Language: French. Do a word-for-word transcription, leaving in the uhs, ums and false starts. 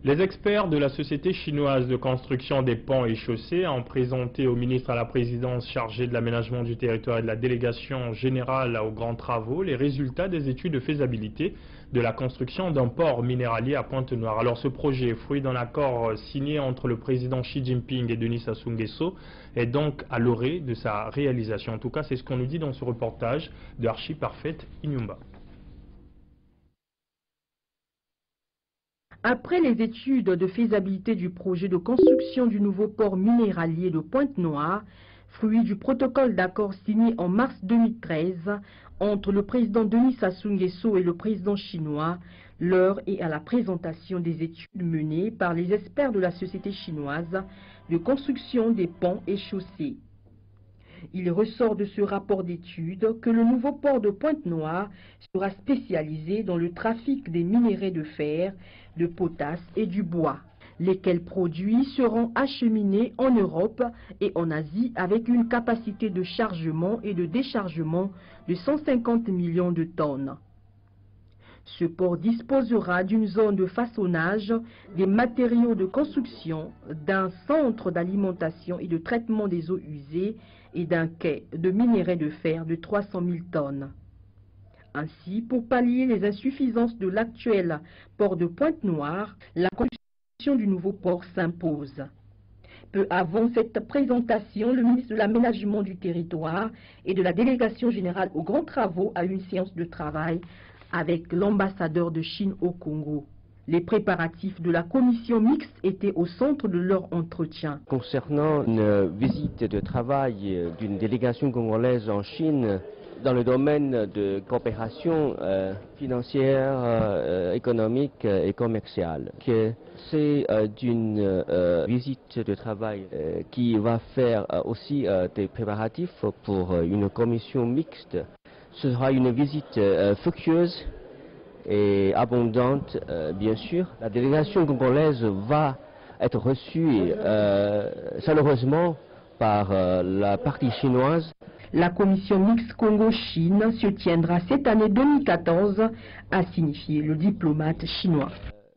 Les experts de la société chinoise de construction des ponts et chaussées ont présenté au ministre à la présidence chargé de l'aménagement du territoire et de la délégation générale aux grands travaux les résultats des études de faisabilité de la construction d'un port minéralier à Pointe-Noire. Alors ce projet, fruit d'un accord signé entre le président Xi Jinping et Denis Sassou Nguesso, est donc à l'orée de sa réalisation. En tout cas, c'est ce qu'on nous dit dans ce reportage de Archi Parfaite Inyumba. Après les études de faisabilité du projet de construction du nouveau port minéralier de Pointe-Noire, fruit du protocole d'accord signé en mars deux mille treize entre le président Denis Sassou Nguesso et le président chinois, l'heure est à la présentation des études menées par les experts de la société chinoise de construction des ponts et chaussées. Il ressort de ce rapport d'études que le nouveau port de Pointe-Noire sera spécialisé dans le trafic des minerais de fer, de potasse et du bois, lesquels produits seront acheminés en Europe et en Asie avec une capacité de chargement et de déchargement de cent cinquante millions de tonnes. Ce port disposera d'une zone de façonnage, des matériaux de construction, d'un centre d'alimentation et de traitement des eaux usées et d'un quai de minerais de fer de trois cent mille tonnes. Ainsi, pour pallier les insuffisances de l'actuel port de Pointe-Noire, la construction du nouveau port s'impose. Peu avant cette présentation, le ministre de l'Aménagement du territoire et de la délégation générale aux grands travaux a eu une séance de travail avec l'ambassadeur de Chine au Congo. Les préparatifs de la commission mixte étaient au centre de leur entretien. Concernant une visite de travail d'une délégation congolaise en Chine dans le domaine de coopération euh, financière, euh, économique et commerciale, que c'est euh, d'une euh, visite de travail euh, qui va faire euh, aussi euh, des préparatifs pour euh, une commission mixte. Ce sera une visite euh, fructueuse et abondante, euh, bien sûr. La délégation congolaise va être reçue euh, chaleureusement par euh, la partie chinoise. La commission mixte Congo-Chine se tiendra cette année deux mille quatorze, a signifié le diplomate chinois.